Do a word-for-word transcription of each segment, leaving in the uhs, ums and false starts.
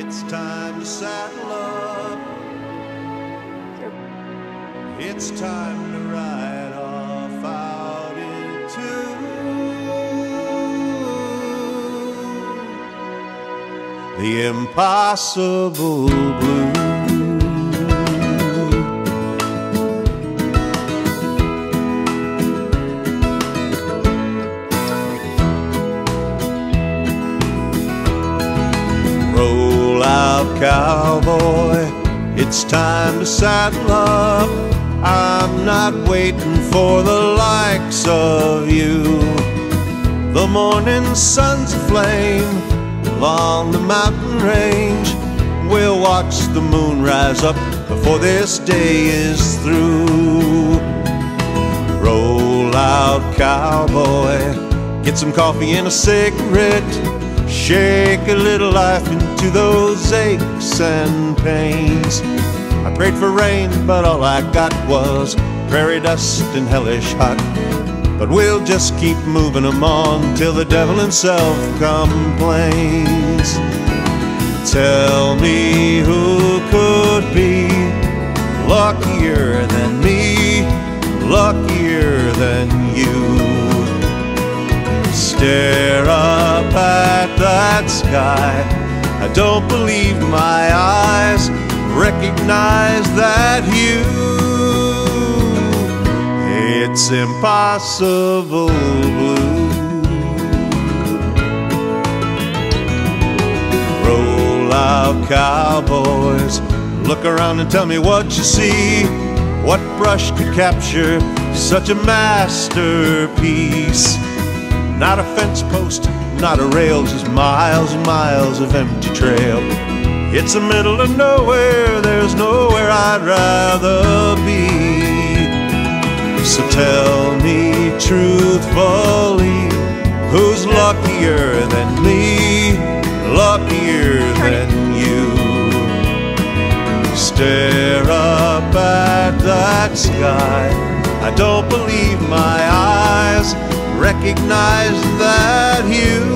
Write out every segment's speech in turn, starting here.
It's time to saddle up. It's time to ride off out into the impossible blue. Roll out, cowboy, it's time to saddle up. I'm not waiting for the likes of you. The morning sun's aflame along the mountain range. We'll watch the moon rise up before this day is through. Roll out, cowboy, get some coffee and a cigarette. Shake a little life into those aches and pains. I prayed for rain, but all I got was prairie dust and hellish hot. But we'll just keep moving 'em on till the devil himself complains. Tell me who could be luckier than me, luckier than you. Stare up at that sky, I don't believe my eyes, recognize that hue. It's impossible blue. Roll out, cowboys, look around and tell me what you see. What brush could capture such a masterpiece? Not a fence post, not a rail, just miles and miles of empty trail. It's the middle of nowhere, there's nowhere I'd rather be. So tell me truthfully, who's luckier than me, luckier than you? Stare up at that sky, I don't believe my eyes, recognize that hue.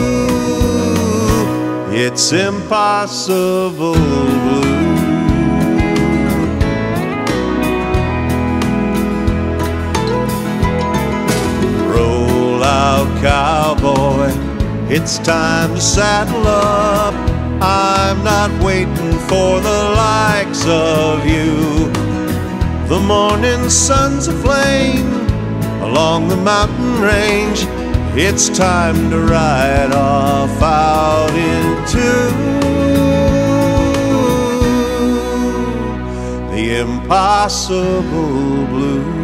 It's impossible blue. Roll out, cowboy, it's time to saddle up. I'm not waiting for the likes of you. The morning sun's aflame along the mountain range. It's time to ride off out into the impossible blue.